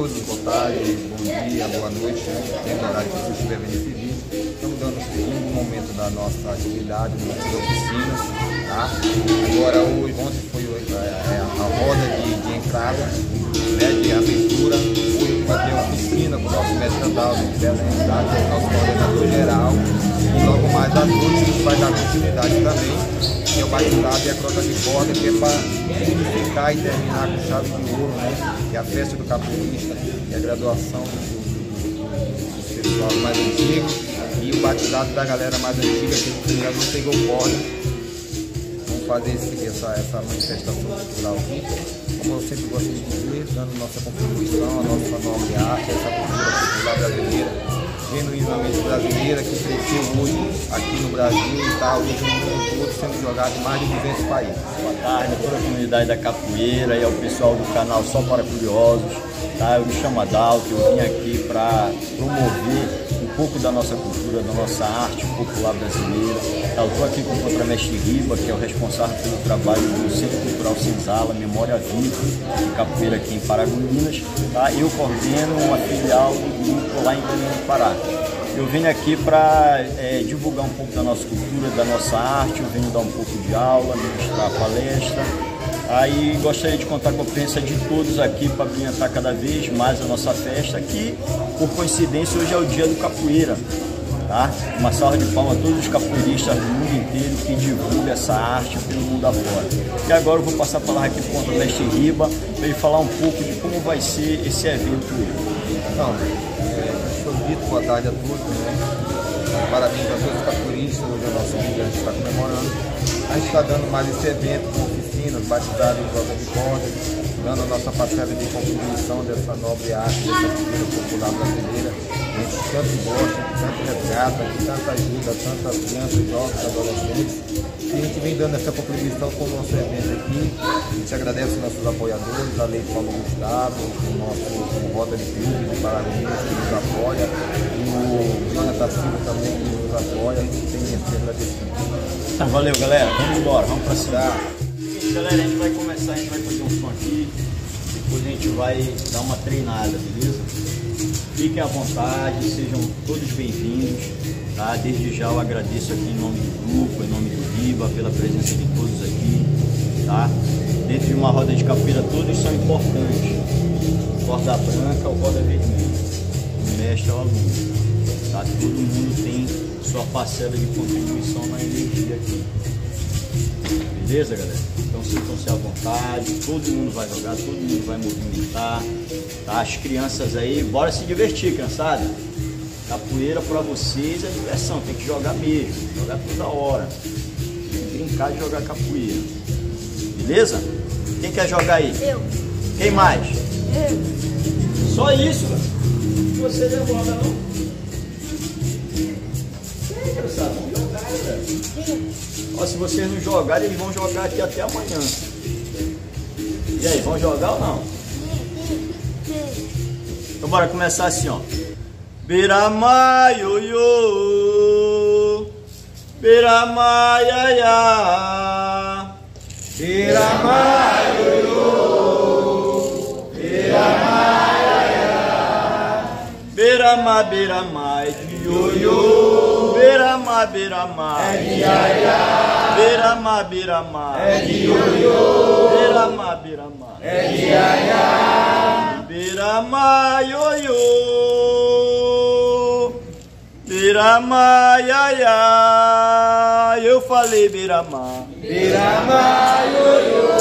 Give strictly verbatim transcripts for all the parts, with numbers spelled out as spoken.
todos, boa tarde, bom dia, boa noite, tem horário que você estiver vendo esse vídeo. Estamos dando o segundo momento da nossa atividade, das oficinas, tá? Agora, hoje, ontem foi é, a roda de, de entrada, né, de abertura. Hoje vai ter uma oficina com o nosso mestre Adalto, que é o nosso coordenador geral. E logo mais à noite a gente vai dar continuidade também, que é o batizado e a crosta de corda, que é para significar e terminar com chave de ouro, né? Que é a festa do capoeirista e a graduação do, do, do, do pessoal mais antigo e o batizado da galera mais antiga que ainda não pegou corda. Vamos fazer esse, essa, essa manifestação cultural aqui, como eu sempre gosto de dizer, dando nossa contribuição, a nossa nobre arte, essa cultura popular brasileira, genuinamente brasileira, que cresceu hoje aqui no Brasil e está hoje no mundo todo sendo jogado em mais de duzentos países. Boa tarde a toda a comunidade da capoeira e ao pessoal do canal Só para Curiosos. Tá? Eu me chamo Adalto, eu vim aqui para promover um pouco da nossa cultura, da nossa arte popular brasileira. Tá? Eu estou aqui com o contramestre Riba, que é o responsável pelo trabalho do Centro Cultural Senzala, Memória Viva, de capoeira aqui em Paragominas. Tá? Eu coordeno uma filial do grupo lá em Belém do Pará. Eu venho aqui para é, divulgar um pouco da nossa cultura, da nossa arte, eu venho dar um pouco de aula, ministrar palestra. Aí gostaria de contar com a presença de todos aqui para brilhantar cada vez mais a nossa festa, que por coincidência hoje é o dia do capoeira. Tá? Uma salva de palmas a todos os capoeiristas do mundo inteiro que divulgam essa arte pelo mundo afora. E agora eu vou passar a palavra aqui para o mestre Riba, para ele falar um pouco de como vai ser esse evento hoje. Então, é, dito, boa tarde a todos, né? Parabéns a todos os capoeiristas, hoje é o nosso dia que a gente está comemorando. A gente está dando mais esse evento com oficinas, batizado em crosta de corda, dando a nossa parcela de contribuição dessa nobre arte, dessa cultura popular brasileira. A gente tanto gosta, tanto resgata, que tanto ajuda, tantas crianças, jovens, adolescentes. E a gente vem dando essa contribuição com o nosso evento aqui. A gente agradece os nossos apoiadores, a Lei Paulo Gustavo, o nosso o Roda de Clube de Paragominas que nos apoia, e o Jonathan Silva também que nos apoia. A gente tem esse agradecimento. Então, valeu, galera. Vamos embora, vamos pra cima. Seguinte, galera, a gente vai começar, a gente vai fazer um som aqui, depois a gente vai dar uma treinada, beleza? Fiquem à vontade, sejam todos bem-vindos, tá? Desde já eu agradeço aqui em nome do grupo, em nome do Riba, pela presença de todos aqui, tá? Dentro de uma roda de capoeira todos são importantes, corda branca ou corda vermelha, o mestre é o aluno, tá? Todo mundo tem sua parcela de contribuição na energia aqui. Beleza, galera? Então sintam-se à vontade, todo mundo vai jogar, todo mundo vai movimentar, tá? As crianças aí, bora se divertir, cansada? Capoeira pra vocês é diversão, tem que jogar mesmo, jogar toda hora, tem que brincar de jogar capoeira. Beleza? Quem quer jogar aí? Eu. Quem mais? Eu. Só isso, velho. Você não joga não? Vamos jogar, velho. Ó, se vocês não jogarem, eles vão jogar aqui até amanhã. E aí, vão jogar ou não? Então bora começar assim, ó. Beirama ioiô, beirama iaiá, beirama ioiô, beirama iaiá, beirama beirama ioiô, beirama beirama iaiá, beirama beirama ioiô, beirama beirama iaiá, beirama ioiô, beirama iaiá, eu falei beirama, beirama ioiô.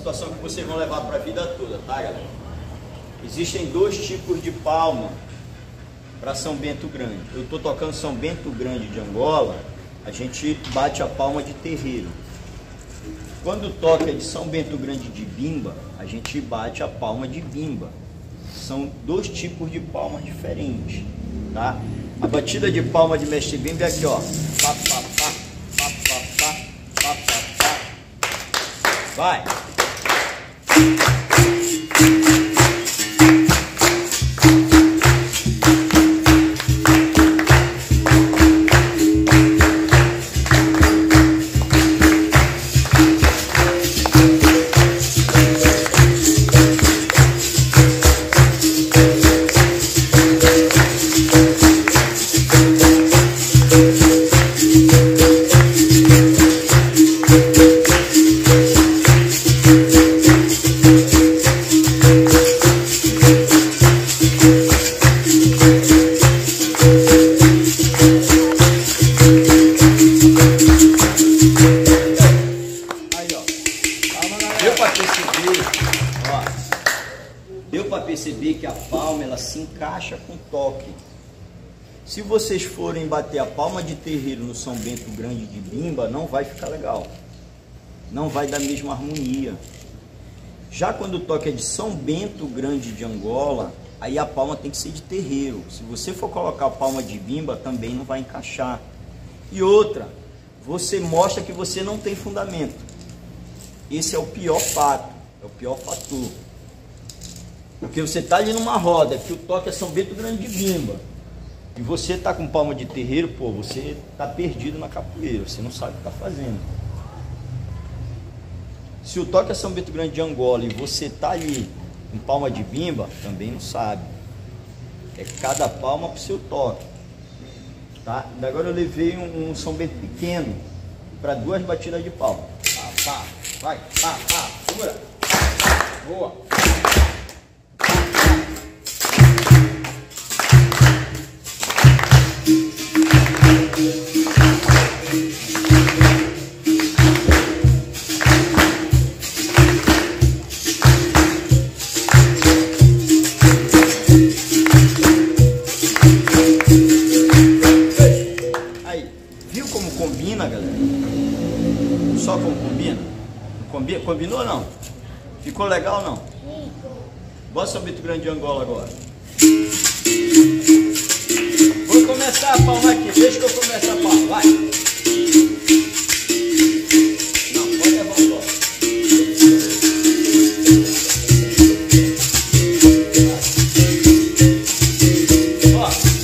situação que vocês vão levar para a vida toda, tá, galera? Existem dois tipos de palma para São Bento Grande. Eu estou tocando São Bento Grande de Angola, a gente bate a palma de terreiro. Quando toca de São Bento Grande de bimba, a gente bate a palma de bimba. São dois tipos de palmas diferentes, tá? A batida de palma de mestre bimba é aqui, ó. Pá, pá, pá, pá, pá, pá, pá, pá, pá. Vai! Deu para perceber que a palma ela se encaixa com o toque. Se vocês forem bater a palma de terreiro no São Bento Grande de bimba, não vai ficar legal. Não vai dar a mesma harmonia. Já quando o toque é de São Bento Grande de Angola, aí a palma tem que ser de terreiro. Se você for colocar a palma de bimba, também não vai encaixar. E outra, você mostra que você não tem fundamento. Esse é o pior fato, é o pior fator. Porque você está ali numa roda, que o toque é São Bento Grande de bimba, e você está com palma de terreiro, pô, você está perdido na capoeira, você não sabe o que está fazendo. Se o toque é São Bento Grande de Angola e você está ali com palma de bimba, também não sabe. É cada palma para o seu toque. Tá? Agora eu levei um, um São Bento pequeno para duas batidas de palma. Pá, pá, vai, pá, pá, segura. Pá, boa. Só como combina? Combina? Combinou ou não? Ficou legal ou não? Sim. Bota São Bento Grande de Angola agora. Vou começar a palma aqui. Deixa que eu comece a palma. Vai. Não, pode levar um pouco. Ó.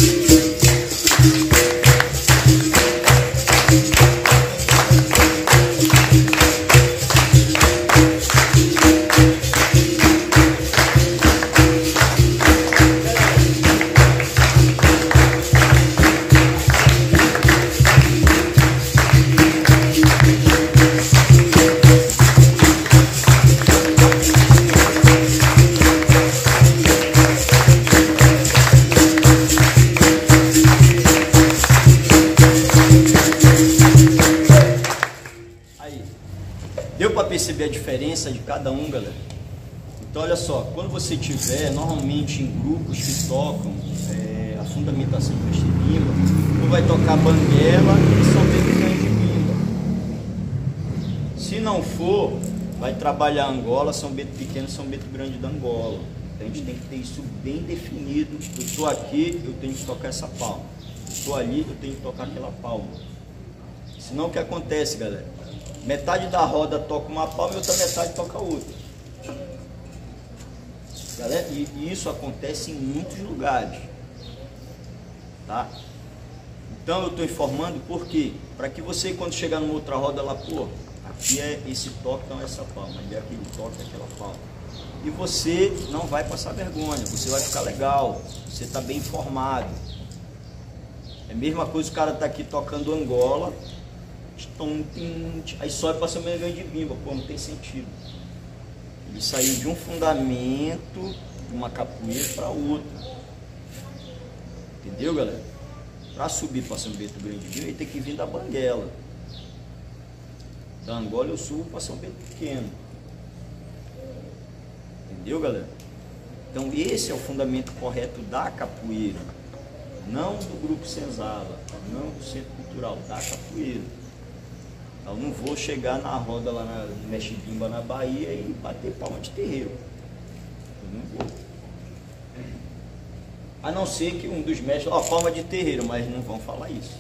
Deu para perceber a diferença de cada um, galera? Então olha só, quando você tiver normalmente em grupos que tocam é, a fundamentação do mestre bimba, um vai tocar banguela e São Bento Grande de bimba. Se não for, vai trabalhar Angola, São Bento Pequeno, São Bento Grande da Angola. Então a gente tem que ter isso bem definido. Eu estou aqui, eu tenho que tocar essa palma. Estou ali, eu tenho que tocar aquela palma. Senão o que acontece, galera? Metade da roda toca uma palma e outra metade toca outra. Galera, e, e isso acontece em muitos lugares. Tá? Então eu estou informando por quê? Para que você, quando chegar numa outra roda lá, pô, aqui é esse toque, não é essa palma, ali é aquele toque, é aquela palma. E você não vai passar vergonha, você vai ficar legal, você está bem informado. É a mesma coisa, o cara está aqui tocando Angola, aí sobe para São Bento Grande de bimba, pô, não tem sentido. Ele saiu de um fundamento, de uma capoeira para outra. Entendeu, galera? Para subir para São Bento Grande de bimba, ele tem que vir da banguela. Da Angola eu subo para São Bento Pequeno. Entendeu, galera? Então esse é o fundamento correto da capoeira, não do Grupo Senzala, não do Centro Cultural, da capoeira. Eu não vou chegar na roda lá na, no Mexibimba, na Bahia, e bater palma de terreiro. Eu não vou. A não ser que um dos mestres, ó, palma de terreiro, mas não vão falar isso.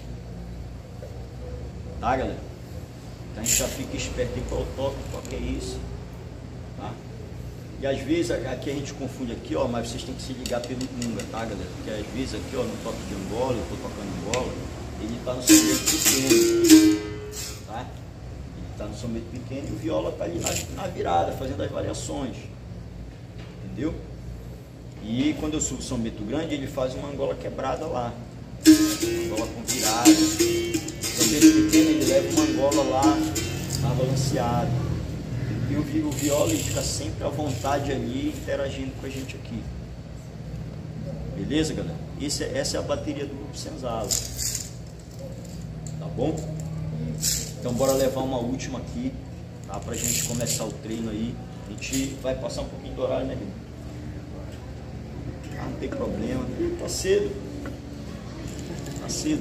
Tá, galera? Então a gente já fica esperto em qual toque, qual que é isso. Tá? E às vezes aqui a gente confunde aqui, ó, mas vocês têm que se ligar pelo Unga, tá, galera? Porque às vezes aqui, ó, no toque de Angola, eu tô tocando Angola, ele tá no sombreto pequeno, tá? Ele tá no sombreto pequeno e o viola tá ali na, na virada, fazendo as variações. Entendeu? E quando eu subo o sombreto grande, ele faz uma Angola quebrada lá. Uma Angola com virada. O sombreto pequeno, ele leva uma Angola lá, na balanceada. E o, o viola ele fica sempre à vontade ali, interagindo com a gente aqui. Beleza, galera? Esse, essa é a bateria do Grupo Senzala. Tá bom? Então bora levar uma última aqui, tá? Pra gente começar o treino aí. A gente vai passar um pouquinho do horário, né, Guilherme? Ah, não tem problema. Tá cedo. Tá cedo.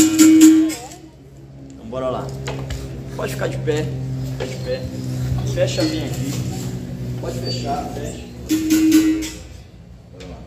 Então bora lá. Pode ficar de pé. Fica de pé. Fecha bem aqui. Pode fechar, fecha. Bora lá.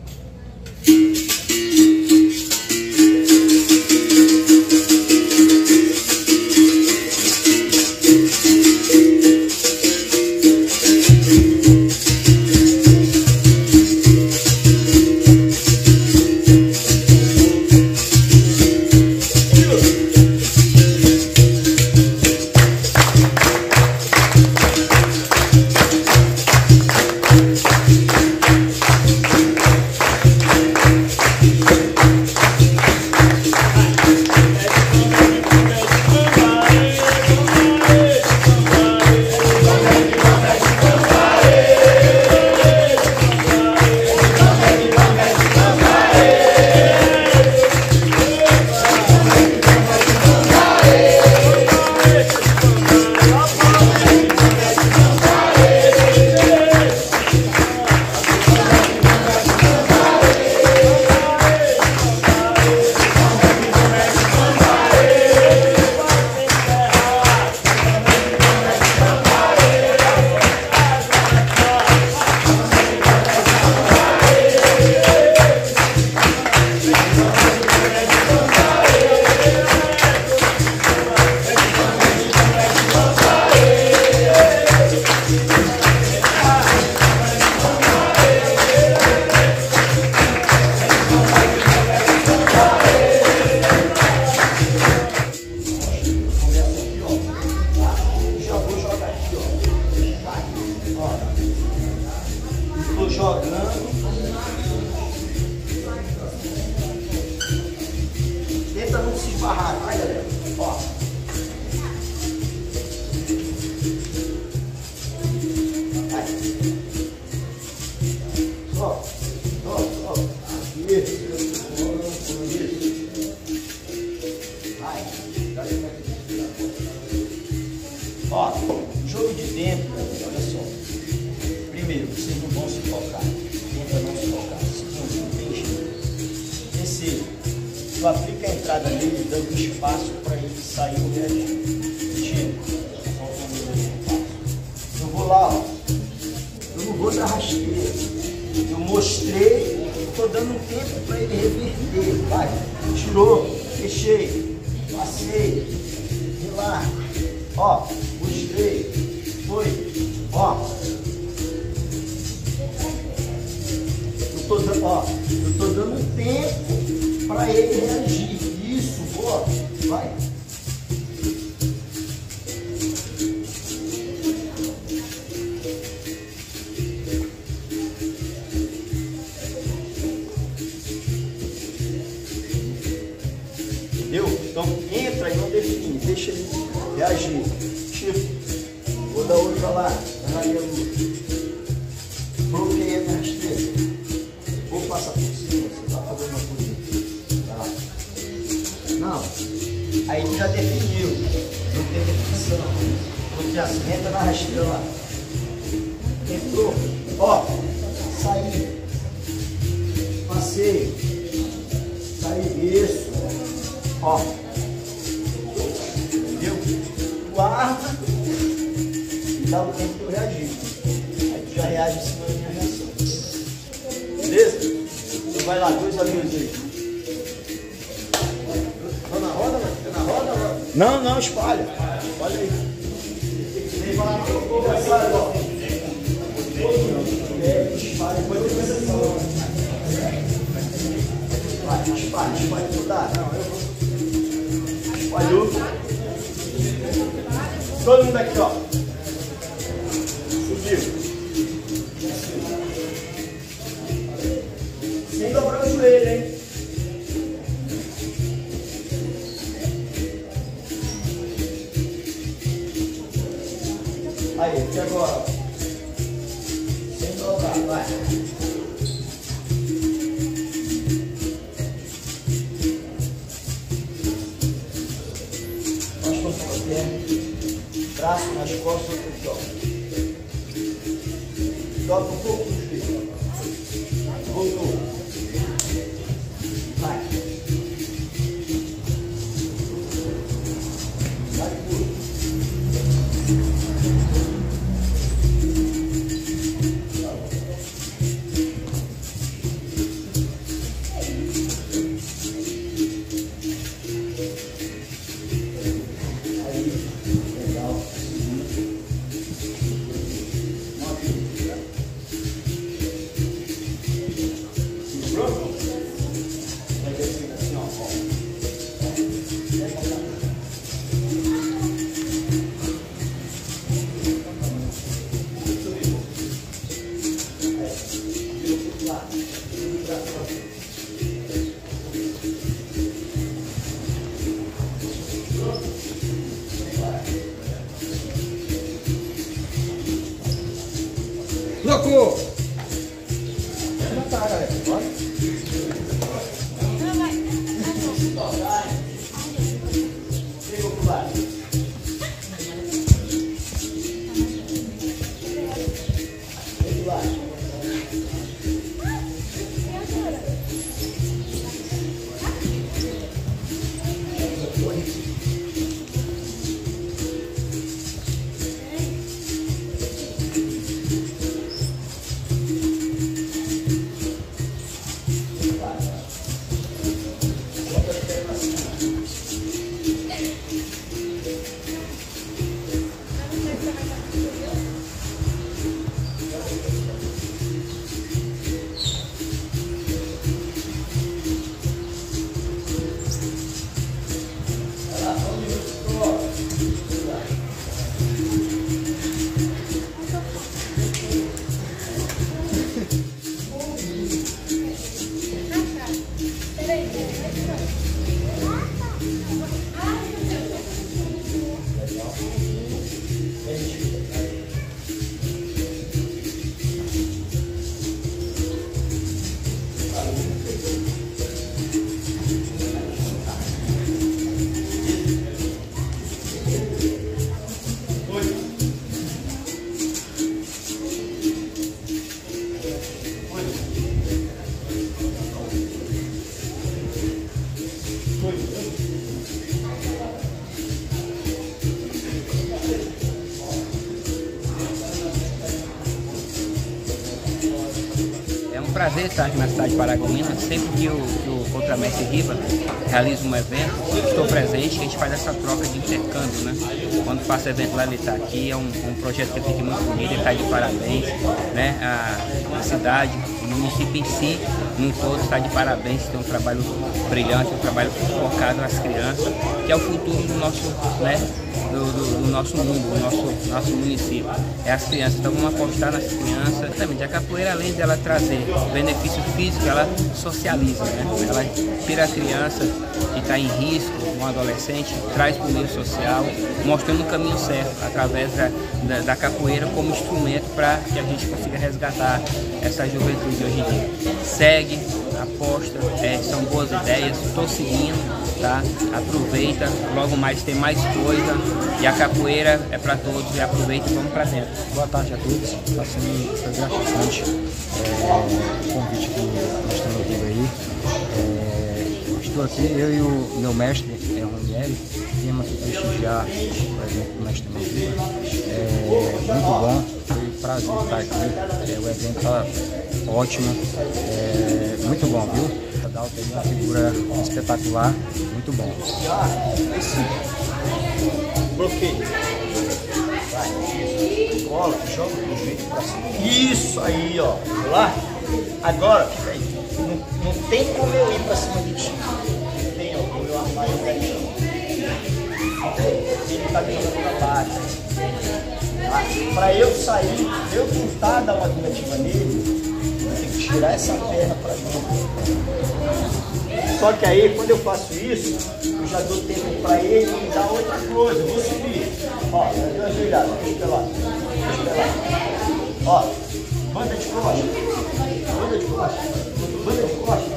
Ó, jogo de tempo, olha só. Primeiro, vocês não vão se tocar. Tenta não se tocar. Segundo, não tem jeito. Terceiro, tu aplica a entrada nele dando espaço para ele sair o resto. Tira. Eu vou lá, ó. Eu não vou dar rasteira. Eu mostrei, estou dando um tempo para ele reverter. Vai. Tirou, fechei, passei, relaxa. Ó, mostrei, foi, ó. Eu tô dando, ó, eu tô dando um tempo para ele reagir. Isso, boa, vai. Entendeu? Então entra e não define, deixa ele reagir. Tipo, vou dar outra lá, aí eu bloqueei a minha rasteira. Vou passar por cima, você tá fazendo uma coisa. Tá? Não. Aí tu já definiu. Não tem definição. Bloquear, entra na rasteira lá. Entrou. Ó, sair, passeio, sair, isso, ó, entendeu? Guarda e dá o tempo de eu reagir. Aí tu já reage em cima da minha reação. Beleza? Então vai lá, dois amigos aí. Tá na roda, mano? Tá na roda, mano? Não, não, espalha. Espalha aí. Vem lá, engraçado, ó. É, espalha, depois tem que vai, espalha, espalha toda. Espalhou. Todo mundo aqui, ó. Subiu. Sem dobrar o joelho, hein? Aí, aqui agora. Sem dobrar, vai. Nós com a perna. Braço nas costas do chão. Dobra um pouco do joelho. Voltou. Vai. Vai tudo. Louco! Já tá, galera. Bora. Pegou pro lado. Pegou pro lado. É um prazer estar aqui na cidade de Paragominas. Sempre que o, que o Contramestre Riva realiza um evento, estou presente e a gente faz essa troca de intercâmbio, né? Quando faço evento lá, ele está aqui, é um, um projeto que fica muito bonito, ele está de parabéns, né? A, a cidade, o município em si, num todo, está de parabéns, tem um trabalho brilhante, um trabalho focado nas crianças, que é o futuro do nosso, né? Do, do, do nosso mundo, do nosso, nosso município. É as crianças, então vamos apostar nas crianças. Também, a capoeira, além dela trazer benefício físico, ela socializa, né? Ela tira a criança que está em risco, um adolescente, traz para o meio social, mostrando o caminho certo, através da, da, da capoeira como instrumento para que a gente consiga resgatar essa juventude hoje em dia. Segue, aposta, é, são boas ideias, estou seguindo. tá? Aproveita, logo mais tem mais coisa e a capoeira é para todos e aproveita e vamos para dentro. Boa tarde a todos, está sendo foi gratificante é, o convite que nós estamos ouvindo aí. É, estou aqui, eu e o meu mestre, é, o Ranieri, viemos aqui prestigiar o evento do Mestre Mandiba. É muito bom, foi um prazer estar aqui, é, o evento está ótimo, é, muito bom, viu? A Dalton é uma figura espetacular, muito bom. Bloqueio. Vai. Cola, joga do jeito pra cima. Isso aí, ó. Lá. Agora, fica aí. Não, não tem como eu ir pra cima de ti. Não tem, ó. O meu armário tá aí. Ele tá me jogando pra baixo. Tá? Pra eu sair, eu tentar dar uma negativa nele, eu tenho que tirar essa perna pra dentro. Só que aí, quando eu faço isso, eu já dou tempo para ele me dar outra coisa. Eu vou subir. Ó, já deu uma ajoelhada. Deixa eu lá. Deixa eu lá. Ó, banda de costa. Banda de costa. Banda de costa.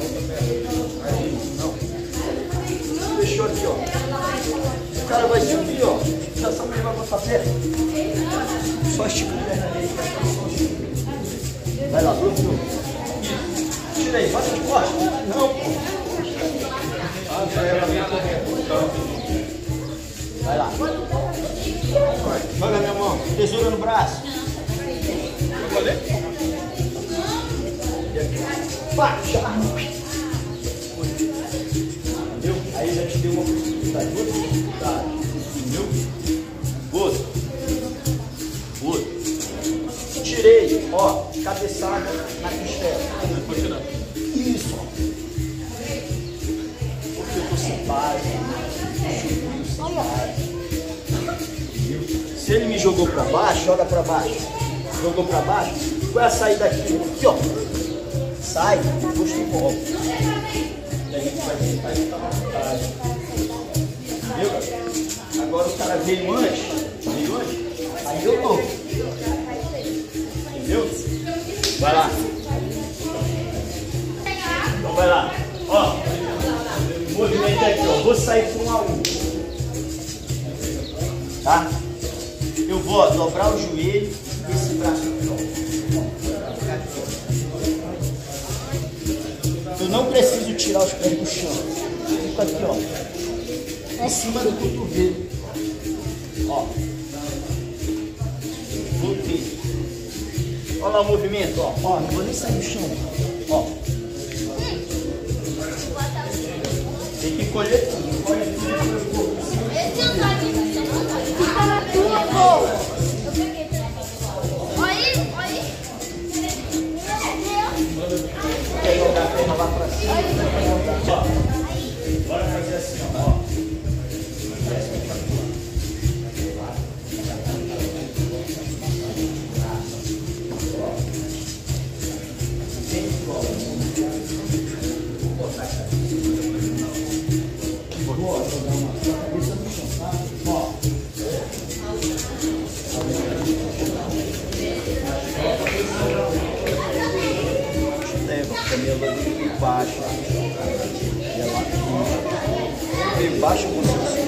Não. Fechou aqui, ó. O cara vai subir, ó. Já sabe onde vai botar a perna. Só estica a perna dele. Vai lá, bloqueou. Tira aí, banda de costa. Não, pô. Vai lá. Joga minha mão. Tesoura no braço. Baixa. Entendeu? Aí já te deu uma possibilidade. Outra possibilidade. Entendeu? Outra. Outra. Tirei. Ó. Cabeçada na costela. Isso, ó. Se ele me jogou para baixo, joga para baixo. Jogou para baixo, qual é a saída aqui? Aqui, ó. Sai, puxa e volta. E aí a gente vai tentar estar à vontade. Entendeu? Agora o cara veio antes, veio antes, aí eu vou. Entendeu? Vai lá. Então vai lá. Ó. Movimento aqui, ó. Vou sair por um a um. Tá? Eu vou ó, dobrar o joelho e esse braço aqui, ó. Eu não preciso tirar os pés do chão. Fico aqui, ó. Em cima do cotovelo. Ó. Voltei. Olha lá o movimento, ó. Ó, não vou nem sair do chão. Ó. Tem que colher tudo. Colhe tudo. Fica na tua, pô. Eu peguei. Aí, aí. Quer jogar a perna lá pra cima? Ó. Bora fazer assim, ó. Tem igual. Vou botar aqui. Boa, jogar uma cabeça no chão, tá? Ó. Leva a canela ali por baixo. E ela aqui. Por baixo você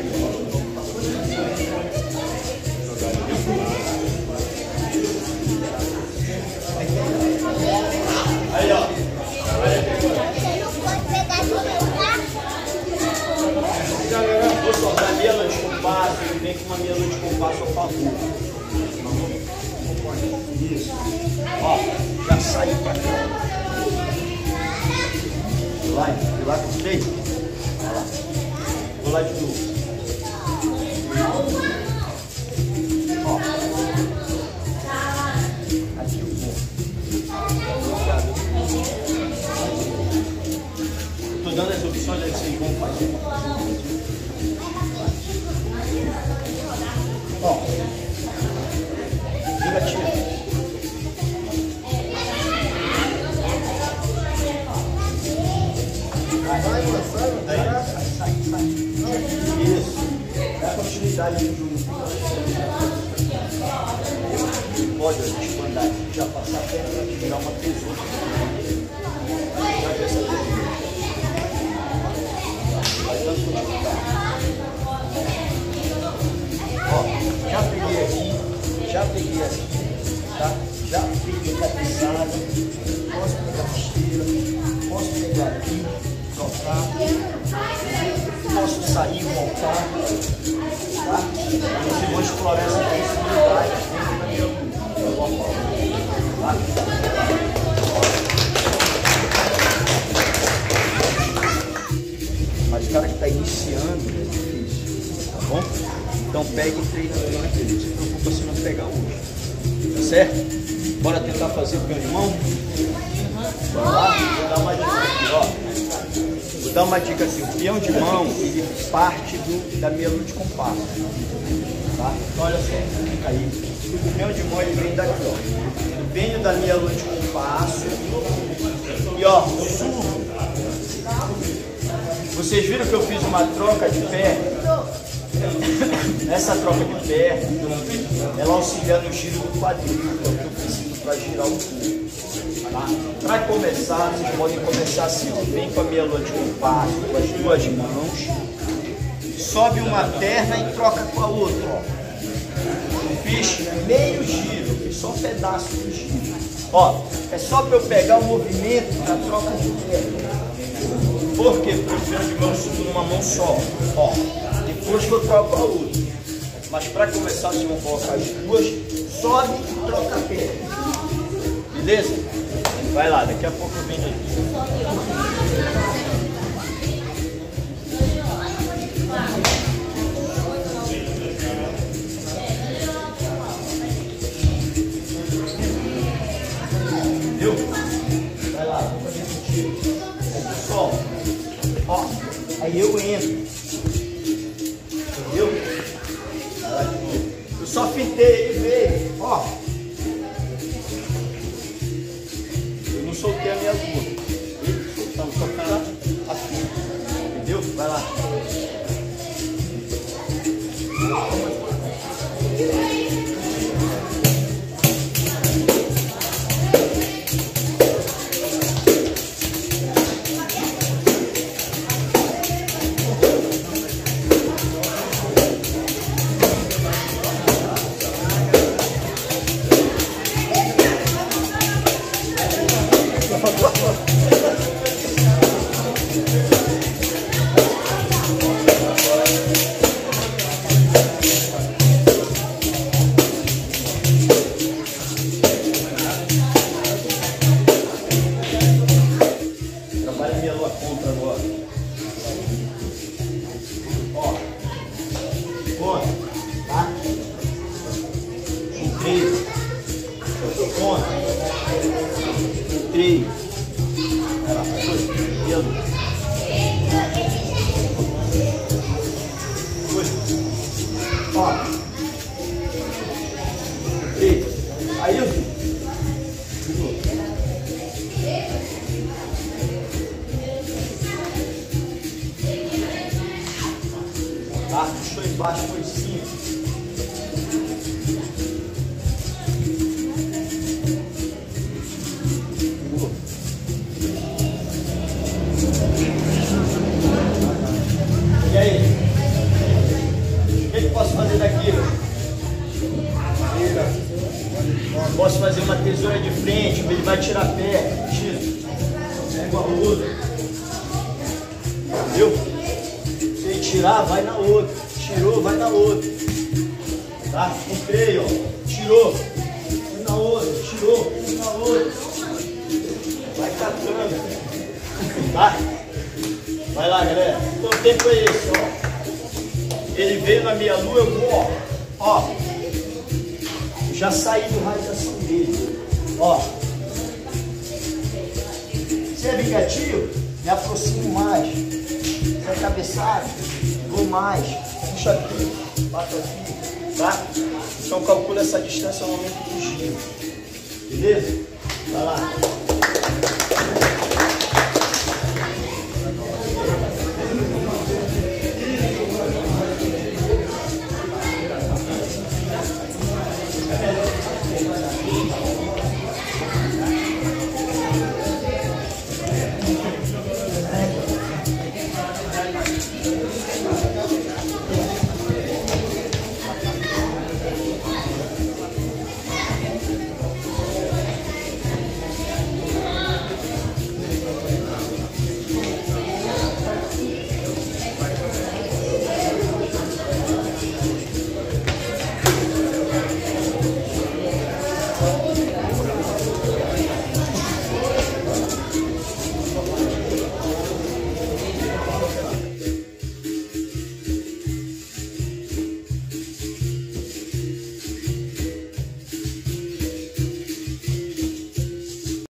aí, ó. Galera, vou soltar mela de compasso, ele vem com uma mela de compasso a favor. Isso. Ó, já saiu pra cá. Vai, vai lá com os três. Vai lá. Vou lá de novo. Ó. Aqui o vou. Eu tô dando as opções aí que vocês vão fazer. Ó, negativo. Vai, vai, sai, sai, sai, sai. Isso. Dá continuidade no jogo. Pode a gente mandar aqui, já passar a perna para tirar uma tesoura. Já que essa tesoura. sair e voltar. Tá? Vocês vão explorar essa possibilidade dentro da minha luta. Tá? Mas o cara que está iniciando é difícil, tá bom? Então pegue e treine o treino dele. Não se preocupa se não pegar hoje. Tá certo? Bora tentar fazer o peão de mão? Bora lá? Vou dar uma dica aqui, ó. Vou dar uma dica assim, o peão de mão, ele parte do, da meia lua de compasso. Tá? Então olha só, fica aí. O peão de mão ele vem daqui, ó. Eu venho da meia lua de compasso e ó, subo. Vocês viram que eu fiz uma troca de pé? Essa troca de pé, ela auxilia no giro do quadril, que é o que eu preciso para girar o corpo. Tá? Para começar, vocês podem começar assim, ó. Vem com a meia lua de compasso, com as duas mãos, sobe uma perna e troca com a outra, ó. Fiz meio giro, fiz só um pedaço do giro. Ó, é só para eu pegar o movimento da troca de perna. Por quê? Porque o peão de mão eu subo numa mão só. Ó, depois que eu troco a outra. Mas para começar, vocês vão colocar as duas, sobe e troca a perna. Beleza? Vai lá, daqui a pouco eu venho aí. Viu? Vai lá, vou fazer contigo. Pessoal, ó, aí eu entro. Entendeu? Eu só fintei ele veio, ó. Eu não soltei a minha lua. Ele soltando, só ficar assim. Entendeu? Vai lá. Tá? Puxou embaixo, foi em cima. E aí? O que eu posso fazer daqui? Posso fazer uma tesoura de frente, ele vai tirar pé. Tira. Pega a outra. Viu? Tirar, vai na outra. Tirou, vai na outra. Tá? Entrei, ó. Tirou. Vai na outra. Tirou. Vai na outra. Vai catando. Tá? Vai lá, galera. Então o tempo é esse, ó. Ele veio na minha lua, eu vou, ó. Ó. Já saí do raio de ação dele. Ó. Se é vingativo, me aproximo mais. Se é cabeçado, vou mais. Puxa aqui, bato aqui, tá? Então calcula essa distância no momento do giro. Beleza? Vai lá.